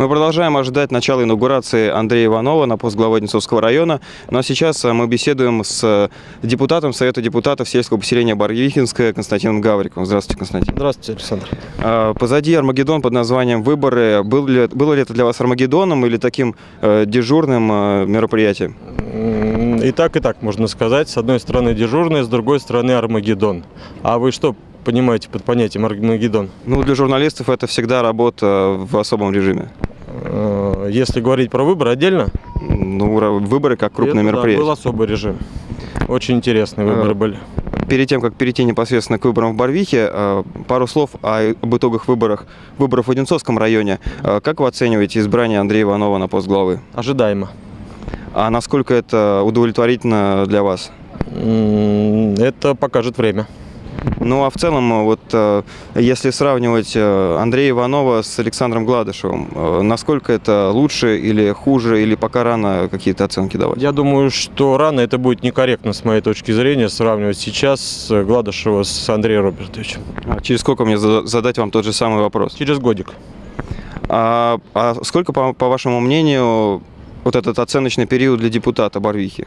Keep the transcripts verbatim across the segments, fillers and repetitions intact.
Мы продолжаем ожидать начала инаугурации Андрея Иванова на пост главы Одинцовского района. Но сейчас мы беседуем с депутатом Совета депутатов сельского поселения Барвихинское Константином Гавриковым. Здравствуйте, Константин. Здравствуйте, Александр. Позади Армагеддон под названием «Выборы». Был ли, было ли это для вас Армагеддоном или таким э, дежурным э, мероприятием? И так, и так можно сказать. С одной стороны дежурный, с другой стороны Армагеддон. А вы что понимаете под понятием Армагеддон? Ну, для журналистов это всегда работа в особом режиме. Если говорить про выборы отдельно? Ну, выборы как крупное это, мероприятие. Да, был особый режим. Очень интересные выборы были. Перед тем, как перейти непосредственно к выборам в Барвихе, пару слов об итогах выборов, выборов в Одинцовском районе. Как вы оцениваете избрание Андрея Иванова на пост главы? Ожидаемо. А насколько это удовлетворительно для вас? Это покажет время. Ну а в целом, вот если сравнивать Андрея Иванова с Александром Гладышевым, насколько это лучше или хуже, или пока рано какие-то оценки давать? Я думаю, что рано, это будет некорректно с моей точки зрения сравнивать сейчас Гладышева с Андреем Робертовичем. А через сколько мне задать вам тот же самый вопрос? Через годик. А, а сколько, по, по вашему мнению, вот этот оценочный период для депутата Барвихи?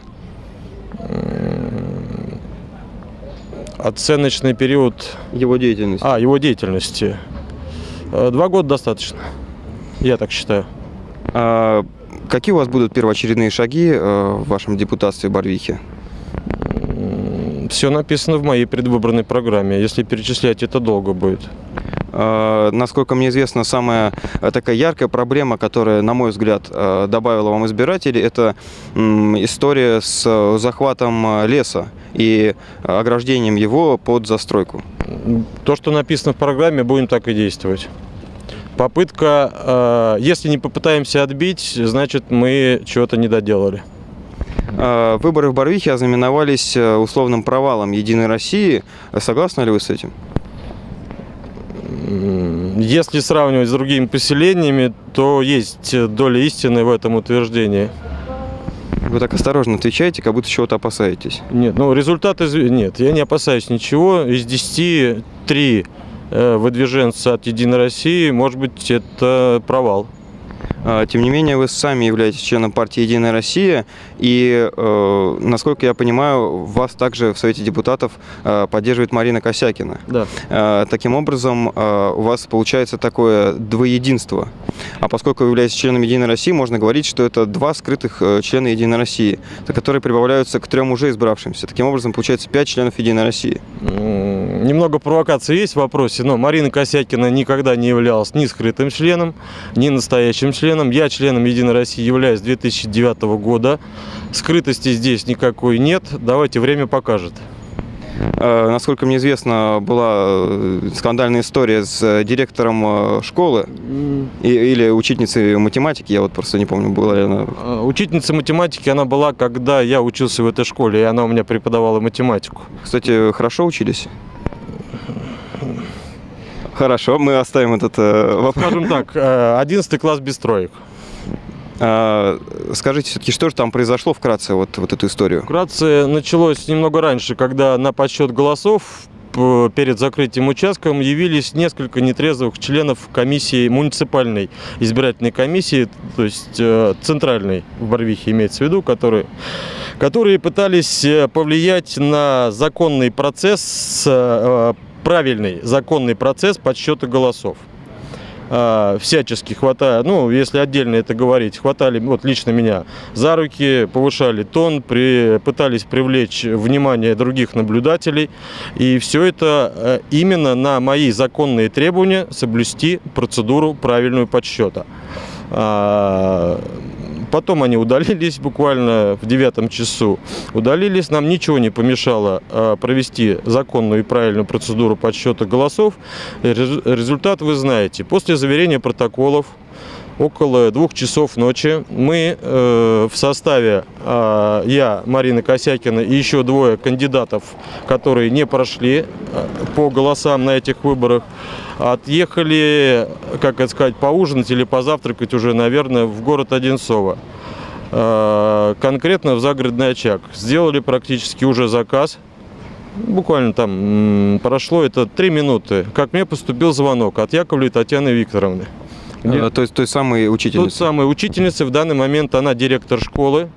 Оценочный период... Его деятельности. А, его деятельности. Два года достаточно. Я так считаю. А какие у вас будут первоочередные шаги в вашем депутатстве Барвихи? Все написано в моей предвыборной программе. Если перечислять, это долго будет. Насколько мне известно, самая такая яркая проблема, которая, на мой взгляд, добавила вам избирателей, это история с захватом леса и ограждением его под застройку. То, что написано в программе, будем так и действовать. Попытка, если не попытаемся отбить, значит, мы чего-то не доделали. Выборы в Барвихе ознаменовались условным провалом «Единой России». Согласны ли вы с этим? Если сравнивать с другими поселениями, то есть доля истины в этом утверждении. Вы так осторожно отвечаете, как будто чего-то опасаетесь. Нет, ну результаты... Нет, я не опасаюсь ничего. Из десяти три выдвиженца от «Единой России», может быть, это провал. Тем не менее, вы сами являетесь членом партии «Единая Россия», и, э, насколько я понимаю, вас также в Совете депутатов э, поддерживает Марина Косякина. Да. Э, таким образом, э, у вас получается такое двоединство. А поскольку вы являетесь членом «Единой России», можно говорить, что это два скрытых э, члена «Единой России», которые прибавляются к трем уже избравшимся. Таким образом, получается пять членов «Единой России». Немного провокации есть в вопросе, но Марина Косякина никогда не являлась ни скрытым членом, ни настоящим членом. Я членом «Единой России» являюсь с две тысячи девятого года. Скрытости здесь никакой нет. Давайте, время покажет. Насколько мне известно, была скандальная история с директором школы или учительницей математики, я вот просто не помню, была ли она. Учительница математики она была, когда я учился в этой школе, и она у меня преподавала математику. Кстати, хорошо учились? Хорошо, мы оставим этот вопрос. Скажем так, одиннадцатый класс без троек. А, скажите, все-таки, что же там произошло вкратце, вот, вот эту историю? Вкратце началось немного раньше, когда на подсчет голосов перед закрытием участком явились несколько нетрезвых членов комиссии, муниципальной избирательной комиссии, то есть центральной в Барвихе имеется в виду, которые, которые пытались повлиять на законный процесс, правильный законный процесс подсчета голосов. Всячески хватая, ну, если отдельно это говорить, хватали, вот лично меня, за руки, повышали тон, при, пытались привлечь внимание других наблюдателей. И все это именно на мои законные требования соблюсти процедуру правильную подсчета. Потом они удалились буквально в девятом часу. Удалились, нам ничего не помешало э, провести законную и правильную процедуру подсчета голосов. Результат вы знаете. После заверения протоколов около двух часов ночи мы э, в составе э, я, Марина Косякина и еще двое кандидатов, которые не прошли э, по голосам на этих выборах, отъехали, как это сказать, поужинать или позавтракать уже, наверное, в город Одинцово. Э, конкретно в загородный очаг. Сделали практически уже заказ. Буквально там прошло это три минуты, как мне поступил звонок от Яковлевой Татьяны Викторовны. Э, то есть той самой учительницы? Той самой учительницы. В данный момент она директор школы.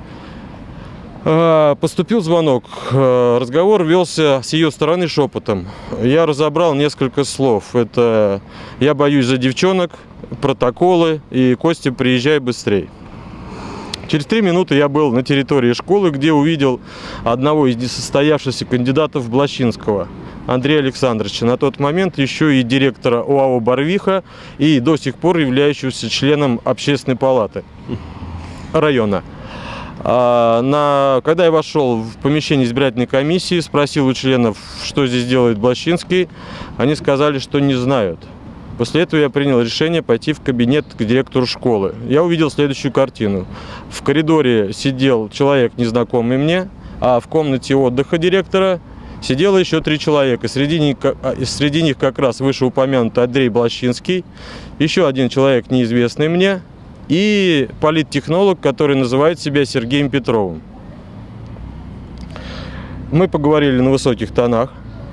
Поступил звонок. Разговор велся с ее стороны шепотом. Я разобрал несколько слов. Это «я боюсь за девчонок», «протоколы» и «Костя, приезжай быстрей». Через три минуты я был на территории школы, где увидел одного из несостоявшихся кандидатов Блащинского, Андрея Александровича, на тот момент еще и директора ОАО «Барвиха» и до сих пор являющегося членом общественной палаты района. А на, когда я вошел в помещение избирательной комиссии, спросил у членов, что здесь делает Блащинский, они сказали, что не знают. После этого я принял решение пойти в кабинет к директору школы. Я увидел следующую картину. В коридоре сидел человек, незнакомый мне, а в комнате отдыха директора сидело еще три человека. Среди них, среди них как раз вышеупомянутый Андрей Блащинский, еще один человек, неизвестный мне, и политтехнолог, который называет себя Сергеем Петровым. Мы поговорили на высоких тонах.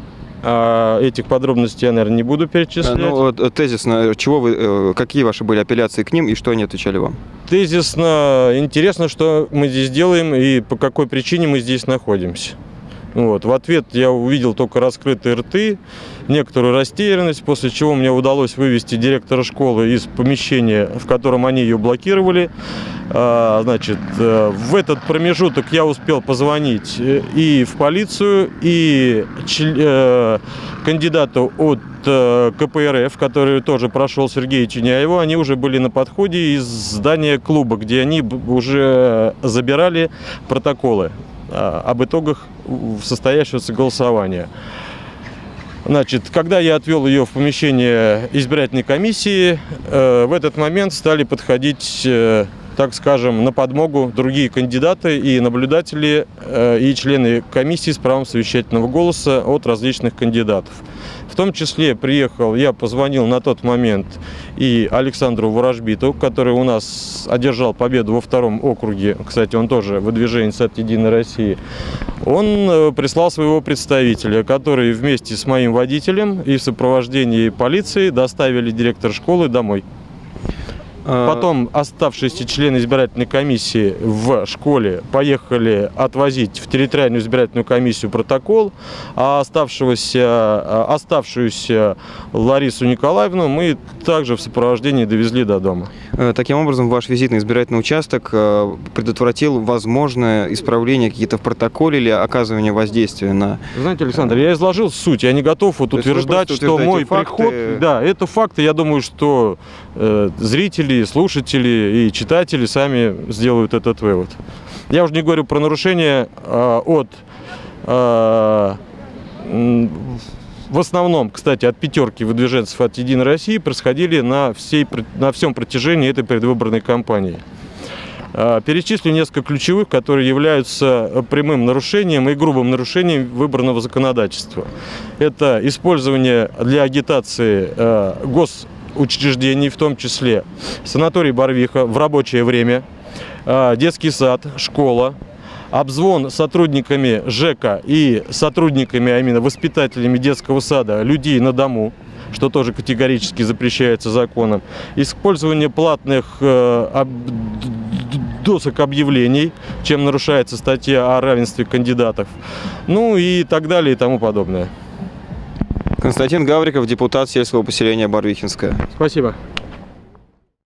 А этих подробностей я, наверное, не буду перечислять. Ну, тезисно, чего вы, какие ваши были апелляции к ним и что они отвечали вам? Тезисно интересно, что мы здесь делаем и по какой причине мы здесь находимся. Вот. В ответ я увидел только раскрытые рты, некоторую растерянность, после чего мне удалось вывести директора школы из помещения, в котором они ее блокировали. А, значит, в этот промежуток я успел позвонить и в полицию, и э, кандидату от э, ка пэ эр эф, который тоже прошел, Сергею Тюняеву. Они уже были на подходе из здания клуба, где они уже забирали протоколы об итогах состоявшегося голосования. Значит, когда я отвел ее в помещение избирательной комиссии, э, в этот момент стали подходить, э, так скажем, на подмогу другие кандидаты и наблюдатели, э, и члены комиссии с правом совещательного голоса от различных кандидатов. В том числе приехал, я позвонил на тот момент и Александру Ворожбиту, который у нас одержал победу во втором округе. Кстати, он тоже выдвиженец от «Единой России». Он прислал своего представителя, который вместе с моим водителем и в сопровождении полиции доставили директора школы домой. Потом оставшиеся члены избирательной комиссии в школе поехали отвозить в территориальную избирательную комиссию протокол, а оставшегося, оставшуюся Ларису Николаевну мы также в сопровождении довезли до дома. Таким образом, ваш визит на избирательный участок предотвратил возможное исправление какие-то в протоколе или оказывание воздействия на... Знаете, Александр, я изложил суть, я не готов вот утверждать, что мой факты... приход... Да, это факты, я думаю, что э, зрители, слушатели и читатели сами сделают этот вывод. Я уже не говорю про нарушения э, от... Э, в основном, кстати, от пятерки выдвиженцев от «Единой России» происходили на, всей, на всем протяжении этой предвыборной кампании. Перечислю несколько ключевых, которые являются прямым нарушением и грубым нарушением выборного законодательства. Это использование для агитации госучреждений, в том числе санаторий «Барвиха» в рабочее время, детский сад, школа, обзвон сотрудниками ЖЭКа и сотрудниками, а именно воспитателями детского сада, людей на дому, что тоже категорически запрещается законом, использование платных э, об, досок объявлений, чем нарушается статья о равенстве кандидатов, ну и так далее и тому подобное. Константин Гавриков, депутат сельского поселения Барвихинское. Спасибо.